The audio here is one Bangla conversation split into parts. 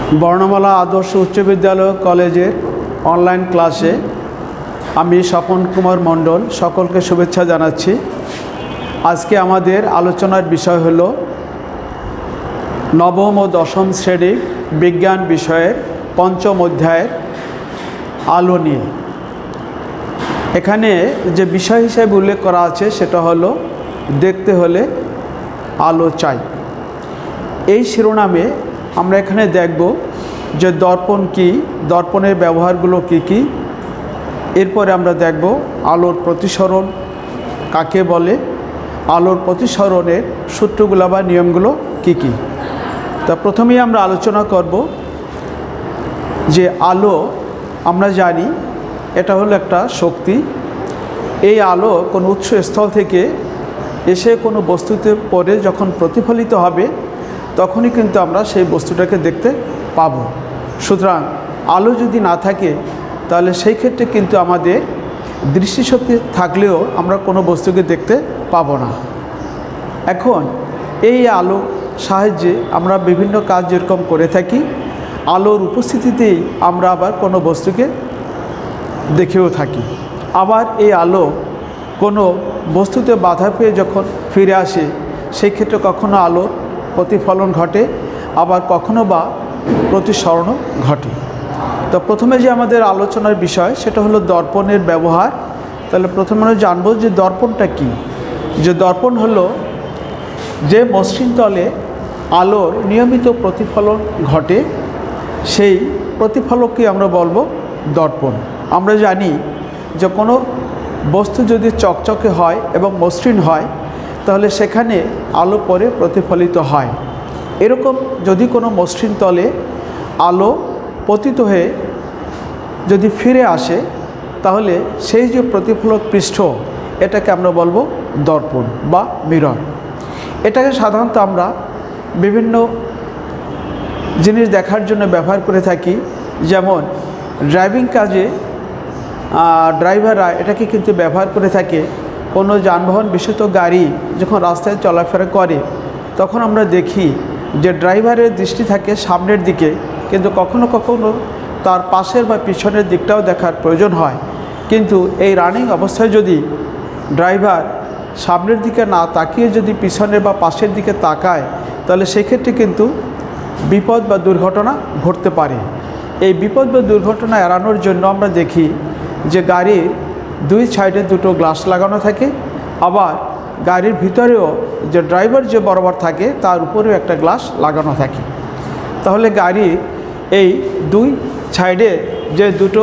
বর্ণমালা আদর্শ উচ্চ বিদ্যালয় কলেজের অনলাইন ক্লাসে আমি স্বপন কুমার মণ্ডল সকলকে শুভেচ্ছা জানাচ্ছি। আজকে আমাদের আলোচনার বিষয় হলো নবম ও দশম শ্রেণীর বিজ্ঞান বিষয়ের পঞ্চম অধ্যায়ের আলো নিয়ে। এখানে যে বিষয় হিসেবে উল্লেখ করা আছে সেটা হলো দেখতে হলে আলো চাই। এই শিরোনামে আমরা এখানে দেখব যে দর্পণ কি, দর্পণের ব্যবহারগুলো কি কি। এরপরে আমরা দেখব আলোর প্রতিসরণ কাকে বলে, আলোর প্রতিসরণের সূত্রগুলো বা নিয়মগুলো কি কি। তা প্রথমেই আমরা আলোচনা করব যে আলো আমরা জানি এটা হলো একটা শক্তি। এই আলো কোনো উৎস স্থল থেকে এসে কোনো বস্তুতে পড়ে যখন প্রতিফলিত হবে তখনই কিন্তু আমরা সেই বস্তুটাকে দেখতে পাব। সুতরাং আলো যদি না থাকে তাহলে সেই ক্ষেত্রে কিন্তু আমাদের দৃষ্টিশক্তি থাকলেও আমরা কোনো বস্তুকে দেখতে পাবো না। এখন এই আলো সাহায্যে আমরা বিভিন্ন কাজ যেরকম করে থাকি, আলোর উপস্থিতিতেই আমরা আবার কোনো বস্তুকে দেখেও থাকি। আবার এই আলো কোনো বস্তুতে বাধা পেয়ে যখন ফিরে আসে সেই ক্ষেত্রে কখনো আলোর প্রতিফলন ঘটে, আবার কখনো বা প্রতিসরণও ঘটে। তো প্রথমে যে আমাদের আলোচনার বিষয় সেটা হলো দর্পণের ব্যবহার। তাহলে প্রথমে আমরা জানবো যে দর্পণটা কি। যে দর্পণ হলো যে মসৃণ তলে আলোর নিয়মিত প্রতিফলন ঘটে, সেই প্রতিফলককে আমরা বলবো দর্পণ। আমরা জানি যে কোনো বস্তু যদি চকচকে হয় এবং মসৃণ হয় তাহলে সেখানে আলো পরে প্রতিফলিত হয়। এরকম যদি কোনো মসৃণ তলে আলো পতিত হয়ে যদি ফিরে আসে তাহলে সেই যে প্রতিফলক পৃষ্ঠ এটাকে আমরা বলবো দর্পণ বা মিরর। এটাকে সাধারণত আমরা বিভিন্ন জিনিস দেখার জন্য ব্যবহার করে থাকি। যেমন ড্রাইভিং কাজে ড্রাইভাররা এটাকে কিন্তু ব্যবহার করে থাকে। কোনো যানবাহন বিশেষত গাড়ি যখন রাস্তায় চলাফেরা করে তখন আমরা দেখি যে ড্রাইভারের দৃষ্টি থাকে সামনের দিকে, কিন্তু কখনো কখনো তার পাশের বা পিছনের দিকটাও দেখার প্রয়োজন হয়। কিন্তু এই রানিং অবস্থায় যদি ড্রাইভার সামনের দিকে না তাকিয়ে যদি পিছনের বা পাশের দিকে তাকায় তাহলে সেক্ষেত্রে কিন্তু বিপদ বা দুর্ঘটনা ঘটতে পারে। এই বিপদ বা দুর্ঘটনা এড়ানোর জন্য আমরা দেখি যে গাড়ির দুই সাইডে দুটো গ্লাস লাগানো থাকে, আবার গাড়ির ভিতরেও যে ড্রাইভার যে বরাবর থাকে তার উপরেও একটা গ্লাস লাগানো থাকে। তাহলে গাড়ির এই দুই সাইডে যে দুটো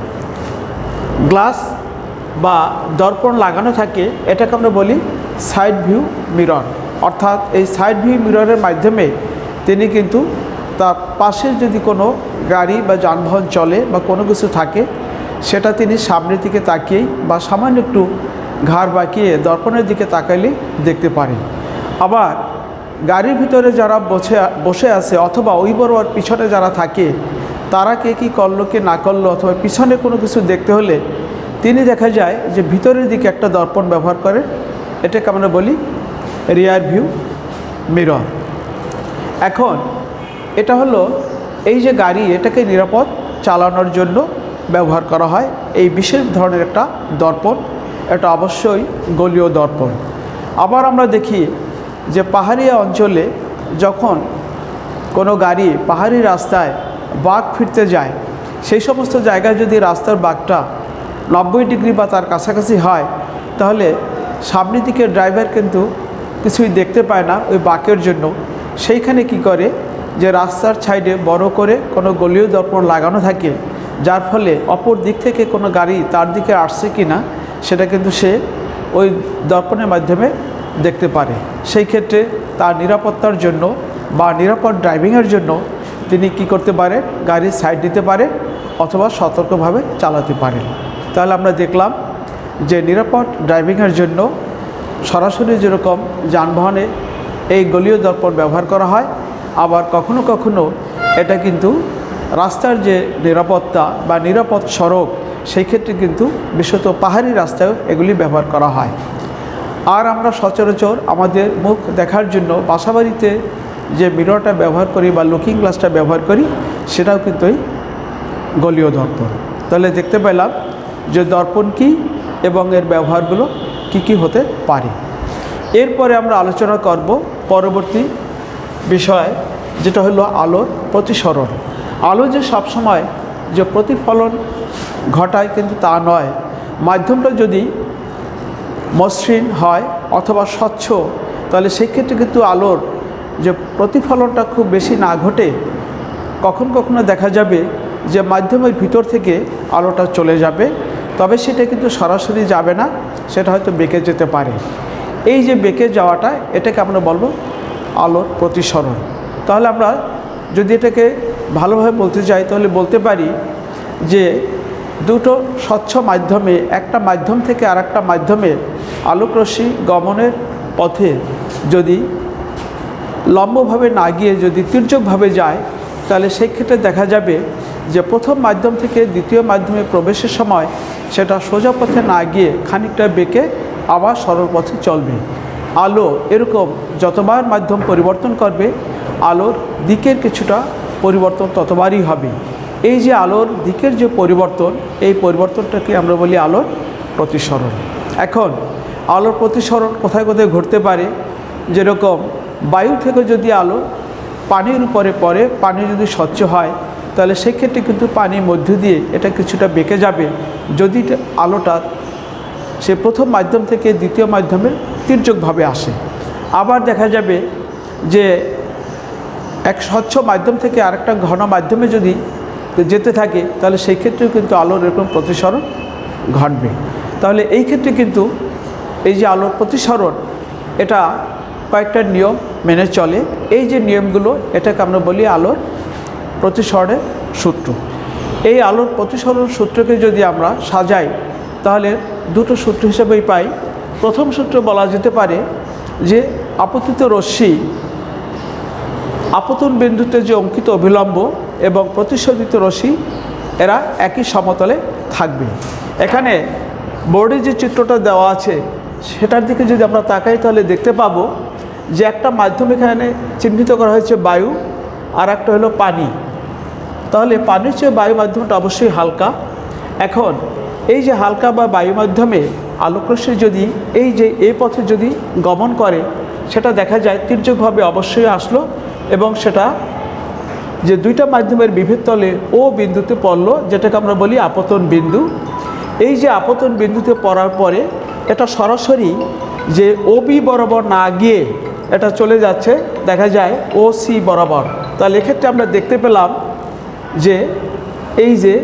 গ্লাস বা দর্পণ লাগানো থাকে এটাকে আমরা বলি সাইড ভিউ মিরর। অর্থাৎ এই সাইড ভিউ মিররের মাধ্যমে তিনি কিন্তু তার পাশে যদি কোনো গাড়ি বা যানবাহন চলে বা কোনো কিছু থাকে সেটা তিনি সামনের দিকে তাকিয়েই বা সামান্য একটু ঘাড় বাঁকিয়ে দর্পণের দিকে তাকাইলেই দেখতে পারেন। আবার গাড়ির ভিতরে যারা বসে আছে অথবা ওই বরাবর পিছনে যারা থাকে তারা কে কী করলো কি না করলো অথবা পিছনে কোনো কিছু দেখতে হলে তিনি দেখা যায় যে ভিতরের দিকে একটা দর্পণ ব্যবহার করে, এটাকে আমরা বলি রিয়ার ভিউ মিরর। এখন এটা হলো এই যে গাড়ি এটাকে নিরাপদ চালানোর জন্য ব্যবহার করা হয় এই বিশেষ ধরনের একটা দর্পণ। এটা অবশ্যই গোলীয় দর্পণ। আবার আমরা দেখি যে পাহাড়িয়া অঞ্চলে যখন কোনো গাড়ি পাহাড়ি রাস্তায় বাঁক ফিরতে যায় সেই সমস্ত জায়গায় যদি রাস্তার বাঁকটা 90 ডিগ্রি বা তার কাছাকাছি হয় তাহলে সামনের দিকে ড্রাইভার কিন্তু কিছুই দেখতে পায় না ওই বাঁকের জন্য। সেইখানে কি করে যে রাস্তার সাইডে বড় করে কোনো গোলীয় দর্পণ লাগানো থাকে, যার ফলে অপর দিক থেকে কোনো গাড়ি তার দিকে আসছে কি না সেটা কিন্তু সে ওই দর্পণের মাধ্যমে দেখতে পারে। সেই ক্ষেত্রে তার নিরাপত্তার জন্য বা নিরাপদ ড্রাইভিংয়ের জন্য তিনি কি করতে পারে, গাড়ির সাইড দিতে পারে অথবা সতর্কভাবে চালাতে পারেন। তাহলে আমরা দেখলাম যে নিরাপদ ড্রাইভিংয়ের জন্য সরাসরি যেরকম যানবাহনে এই গোলীয় দর্পণ ব্যবহার করা হয়, আবার কখনো কখনো এটা কিন্তু রাস্তার যে নিরাপত্তা বা নিরাপদ সড়ক সেই ক্ষেত্রে কিন্তু বিশেষত পাহাড়ি রাস্তায়ও এগুলি ব্যবহার করা হয়। আর আমরা সচরাচর আমাদের মুখ দেখার জন্য বাসাবাড়িতে যে মিররটা ব্যবহার করি বা লুকিং গ্লাসটা ব্যবহার করি সেটাও কিন্তু এই গলীয় দর্পণ। তাহলে দেখতে পেলাম যে দর্পণ কী এবং এর ব্যবহারগুলো কি হতে পারে। এরপরে আমরা আলোচনা করব পরবর্তী বিষয়, যেটা হলো আলোর প্রতিসরণ। আলো যে সবসময় যে প্রতিফলন ঘটায় কিন্তু তা নয়। মাধ্যমটা যদি মসৃণ হয় অথবা স্বচ্ছ, তাহলে সেই ক্ষেত্রে কিন্তু আলোর যে প্রতিফলনটা খুব বেশি না ঘটে। কখনো দেখা যাবে যে মাধ্যমের ভিতর থেকে আলোটা চলে যাবে, তবে সেটা কিন্তু সরাসরি যাবে না, সেটা হয়তো বেঁকে যেতে পারে। এই যে বেঁকে যাওয়াটা, এটাকে আমরা বলবো আলোর প্রতিসরণ। তাহলে আমরা যদি এটাকে ভালোভাবে বলতে চাই তাহলে বলতে পারি যে দুটো স্বচ্ছ মাধ্যমে, একটা মাধ্যম থেকে আর একটা মাধ্যমে আলোকরশ্মি গমনের পথে যদি লম্বভাবে না গিয়ে যদি তির্যকভাবে যায়, তাহলে সেই ক্ষেত্রে দেখা যাবে যে প্রথম মাধ্যম থেকে দ্বিতীয় মাধ্যমে প্রবেশের সময় সেটা সোজা পথে না গিয়ে খানিকটা বেঁকে আবার সরল পথে চলবে। আলো এরকম যতবার মাধ্যম পরিবর্তন করবে, আলোর দিকের কিছুটা পরিবর্তন ততবারই হবে। এই যে আলোর দিকের যে পরিবর্তন, এই পরিবর্তনটাকে আমরা বলি আলোর প্রতিসরণ। এখন আলোর প্রতিসরণ কোথায় কোথায় ঘটতে পারে, যেরকম বায়ু থেকে যদি আলো পানির উপরে পড়ে, পানি যদি স্বচ্ছ হয়, তাহলে সেক্ষেত্রে কিন্তু পানির মধ্য দিয়ে এটা কিছুটা বেঁকে যাবে যদি আলোটা সে প্রথম মাধ্যম থেকে দ্বিতীয় মাধ্যমে তির্যকভাবে আসে। আবার দেখা যাবে যে এক স্বচ্ছ মাধ্যম থেকে আরেকটা ঘন মাধ্যমে যদি যেতে থাকে, তাহলে সেই ক্ষেত্রেও কিন্তু আলোর এরকম প্রতিসরণ ঘটবে। তাহলে এই ক্ষেত্রে কিন্তু এই যে আলোর প্রতিসরণ, এটা কয়েকটা নিয়ম মেনে চলে। এই যে নিয়মগুলো, এটাকে আমরা বলি আলোর প্রতিসরণের সূত্র। এই আলোর প্রতিসরণ সূত্রকে যদি আমরা সাজাই, তাহলে দুটো সূত্র হিসেবেই পাই। প্রথম সূত্র বলা যেতে পারে যে আপতিত রশ্মি আপতন বিন্দুতে যে অঙ্কিত অভিলম্ব এবং প্রতিসরিত রশ্মি, এরা একই সমতলে থাকবে। এখানে বোর্ডে যে চিত্রটা দেওয়া আছে সেটার দিকে যদি আমরা তাকাই, তাহলে দেখতে পাবো যে একটা মাধ্যম এখানে চিহ্নিত করা হয়েছে বায়ু, আর একটা হলো পানি। তাহলে পানির চেয়ে বায়ু মাধ্যমটা অবশ্যই হালকা। এখন এই যে হালকা বা বায়ু মাধ্যমে আলোকরশ্মি যদি এই পথে যদি গমন করে, সেটা দেখা যায় তির্যকভাবে অবশ্যই আসলো এবং সেটা যে দুইটা মাধ্যমের বিভেদ তলে ও বিন্দুতে পড়লো, যেটাকে আমরা বলি আপতন বিন্দু। এই যে আপতন বিন্দুতে পড়ার পরে এটা সরাসরি যে OB বরাবর না গিয়ে এটা চলে যাচ্ছে দেখা যায় OC বরাবর। তাহলে এক্ষেত্রে আমরা দেখতে পেলাম যে এই যে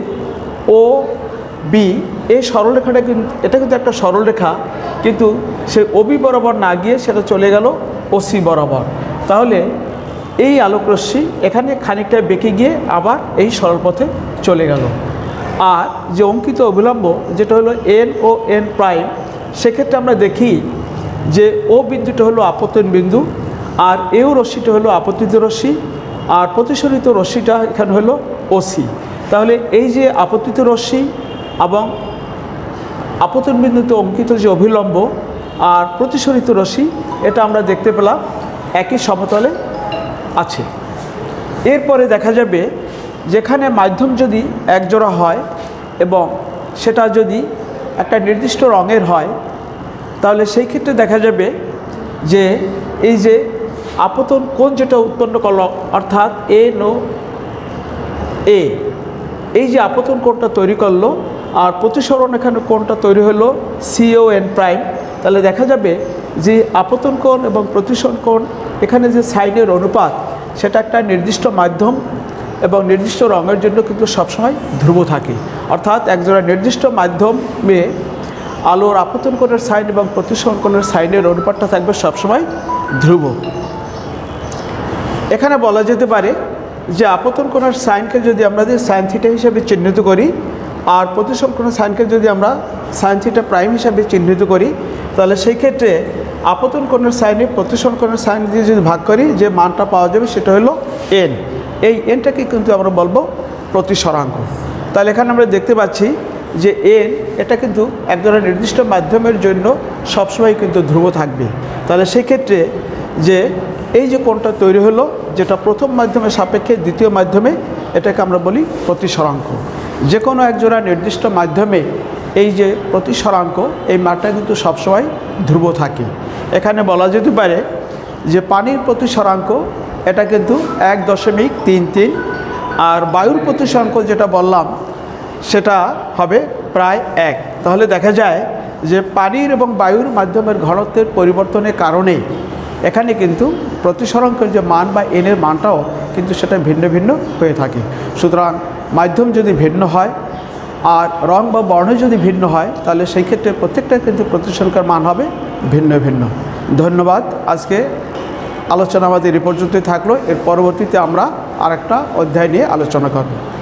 OB, এই সরলরেখাটা কিন্তু এটা কিন্তু একটা সরলরেখা, কিন্তু সেই OB বরাবর না গিয়ে সেটা চলে গেল OC বরাবর। তাহলে এই আলোকরশ্মি এখানে খানিকটা বেঁকে গিয়ে আবার এই সরল পথে চলে গেল। আর যে অঙ্কিত অবিলম্ব যেটা হলো N ও N প্রাইম, সেক্ষেত্রে আমরা দেখি যে ও বিন্দুটা হলো আপতন বিন্দু, আর এও রশ্মিটা হলো আপতিত রশ্মি, আর প্রতিসরিত রশ্মিটা এখানে হলো OC। তাহলে এই যে আপতিত রশ্মি এবং আপতন বিন্দুতে অঙ্কিত যে অভিলম্ব আর প্রতিসরিত রশ্মি, এটা আমরা দেখতে পেলাম একই সমতলে আছে। এরপরে দেখা যাবে যেখানে মাধ্যম যদি একজোড়া হয় এবং সেটা যদি একটা নির্দিষ্ট রঙের হয়, তাহলে সেই ক্ষেত্রে দেখা যাবে যে এই যে আপতন কোণ যেটা উৎপন্ন করলো, অর্থাৎ NO A, এই যে আপতন কোণটা তৈরি করলো আর প্রতিসরণ এখানে কোণটা তৈরি হলো CON প্রাইম, তাহলে দেখা যাবে যে আপতন কোণ এবং প্রতিসরণ কোণ এখানে যে সাইনের অনুপাত, সেটা একটা নির্দিষ্ট মাধ্যম এবং নির্দিষ্ট রঙের জন্য কিন্তু সবসময় ধ্রুব থাকে। অর্থাৎ একজোড়া নির্দিষ্ট মাধ্যমে আলোর আপতন কোণের সাইন এবং প্রতিসরণ কোণের সাইনের অনুপাতটা থাকবে সবসময় ধ্রুব। এখানে বলা যেতে পারে যে আপতন কোণের সাইনকে যদি আমরা সাইন থিটা হিসাবে চিহ্নিত করি, আর প্রতিসরণ কোণের সাইনকে যদি আমরা সাইন থিটা প্রাইম হিসাবে চিহ্নিত করি, তাহলে সেই ক্ষেত্রে আপতন কোণের সাইনে প্রতিসরণ কোণের সাইন দিয়ে যদি ভাগ করি, যে মানটা পাওয়া যাবে সেটা হলো N। এই Nটাকে কিন্তু আমরা বলবো প্রতিসরাঙ্ক। তাহলে এখানে আমরা দেখতে পাচ্ছি যে N এটা কিন্তু একজোড়া নির্দিষ্ট মাধ্যমের জন্য সবসময় কিন্তু ধ্রুব থাকবে। তাহলে সেই ক্ষেত্রে যে এই যে কোণটা তৈরি হলো, যেটা প্রথম মাধ্যমের সাপেক্ষে দ্বিতীয় মাধ্যমে এটাকে আমরা বলি প্রতিসরাঙ্ক। যে কোনো একজোড়া নির্দিষ্ট মাধ্যমে এই যে প্রতিসরাঙ্ক, এই মানটা কিন্তু সবসময় ধ্রুব থাকে। এখানে বলা যেতে পারে যে পানির প্রতিসরাঙ্ক এটা কিন্তু 1.33, আর বায়ুর প্রতিসরাঙ্ক যেটা বললাম সেটা হবে প্রায় 1। তাহলে দেখা যায় যে পানির এবং বায়ুর মাধ্যমের ঘনত্বের পরিবর্তনের কারণে এখানে কিন্তু প্রতিসরাঙ্কের যে মান বা এনের মানটাও কিন্তু সেটা ভিন্ন ভিন্ন হয়ে থাকে। সুতরাং মাধ্যম যদি ভিন্ন হয় আর রং বা বর্ণ যদি ভিন্ন হয়, তাহলে সেই ক্ষেত্রে প্রত্যেকটা কিন্তু প্রতিসরাঙ্কের মান হবে ভিন্ন ভিন্ন। ধন্যবাদ। আজকে আলোচনা আমাদের এই পর্যন্তই থাকলো। এর পরবর্তীতে আমরা আরেকটা অধ্যায় নিয়ে আলোচনা করব।